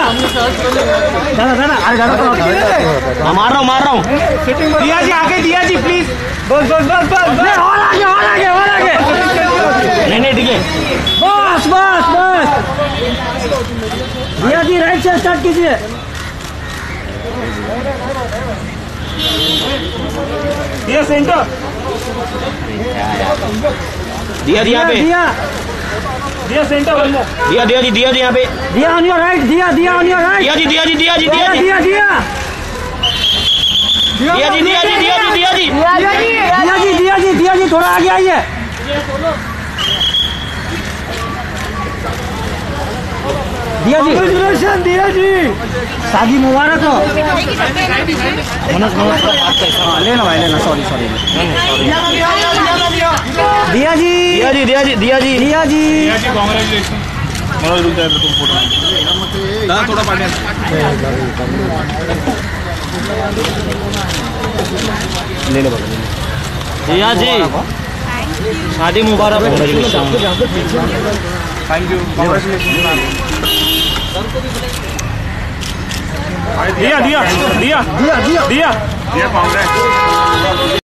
मार रहा हूँ। दिया जी आगे, दिया जी प्लीज। बस नहीं ठीक है। बस दिया जी राइट से स्टार्ट कीजिए। दिया सेंटर, दिया यहाँ पे, दिया सेंटर, दिया यहाँ पे, Diya on your right, Diya on your right, Diya ji थोड़ा आगे आइए। दिया जी शादी मुबारक हो। लेना भाई लेना, सॉरी दिया जी कांग्रेचुलेशन। मनोज रुक जाए तो तुम फोटो थोड़ा पानी ले लो। दिया जी शादी मुबारक। Thank you, congratulation. दिया कांग्रेस।